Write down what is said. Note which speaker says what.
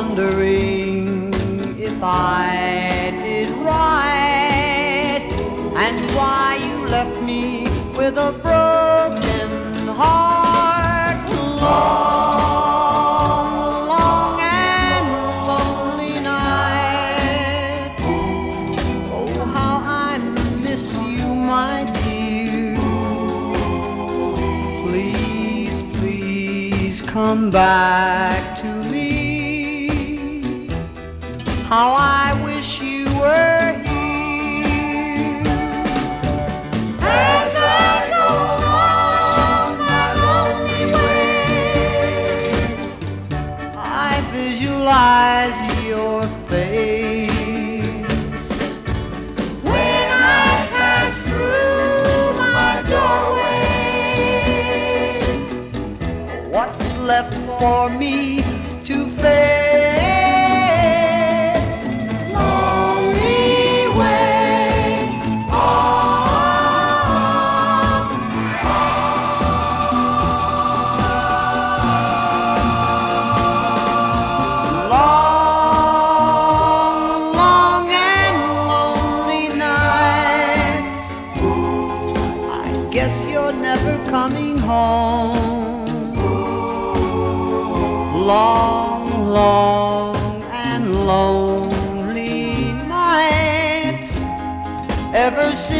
Speaker 1: wondering if I did right, and why you left me with a broken heart. Long, long and lonely nights. Oh, how I miss you, my dear. Please, please come back to me. How I wish you were here. As I go on my lonely way, I visualize your face. When I pass through my doorway, what's left for me to face? Long, long and lonely nights ever since